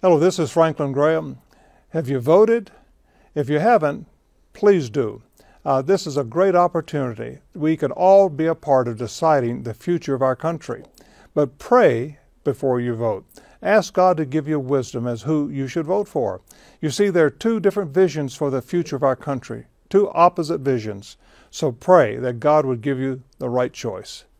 Hello, this is Franklin Graham. Have you voted? If you haven't, please do. This is a great opportunity. We can all be a part of deciding the future of our country. But pray before you vote. Ask God to give you wisdom as who you should vote for. You see, there are two different visions for the future of our country, two opposite visions. So pray that God would give you the right choice.